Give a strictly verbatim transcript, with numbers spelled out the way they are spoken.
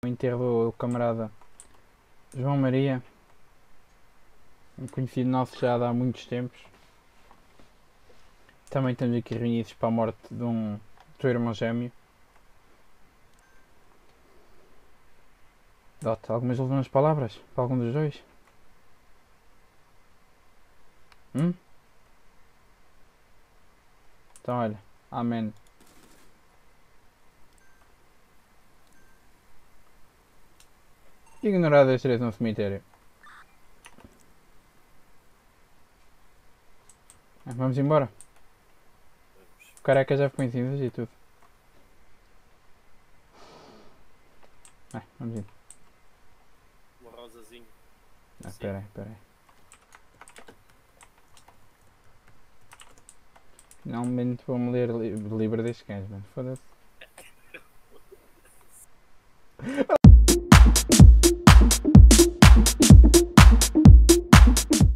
O enterro do camarada João Maria, um conhecido nosso já há muitos tempos. Também estamos aqui reunidos para a morte de um teu irmão gêmeo. Dá-te algumas últimas palavras para algum dos dois? Hum? Então olha, amém. Ignorado as três no cemitério. Vamos embora. Vamos. O careca já ficou em cinzas e tudo. É, vamos ir. Uma rosazinha. Ah, Assim. espera aí, espera aí. Finalmente vou-me ler li livre destes cães, mano. Foda-se.